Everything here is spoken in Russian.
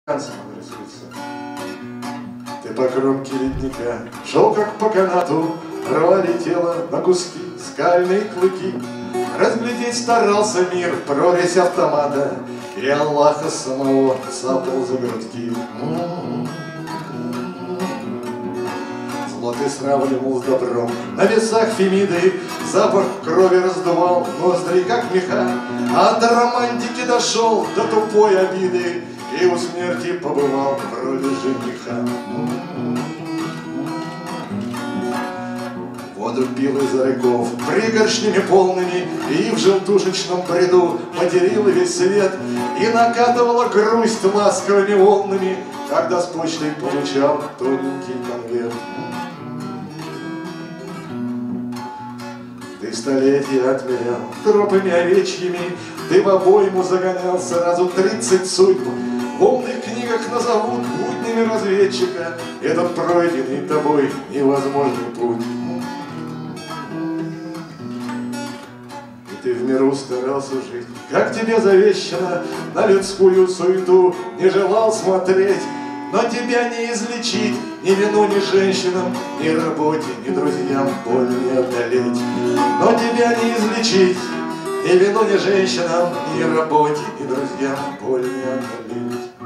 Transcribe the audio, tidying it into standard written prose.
Танцем рисуется. Ты по кромке ледника шел как по канату, рвали тело на куски скальные клыки. Разглядеть старался мир, прорезь автомата, и Аллаха самого цапал за грудки. Зло ты сравнивал с добром, на весах Фемиды запах крови раздувал ноздри, как меха. А до романтики дошел, до тупой обиды, и у смерти побывал в роли жениха. Воду пил из рыков пригоршнями полными, и в желтушечном бреду материл весь свет, и накатывала грусть ласковыми волнами, когда с почтой получал тоненький конверт. Ты столетия отмерял тропами овечьими, ты в обойму загонял сразу 30 судьб. В умных книгах назовут буднями разведчика этот пройденный тобой невозможный путь. И ты в миру старался жить, как тебе завещано, на людскую суету не желал смотреть. Но тебя не излечить ни вину, ни женщинам, ни работе, ни друзьям боль не одолеть. Но тебя не излечить ни вину, ни женщинам, ни работе, ни друзьям боль не одолеть.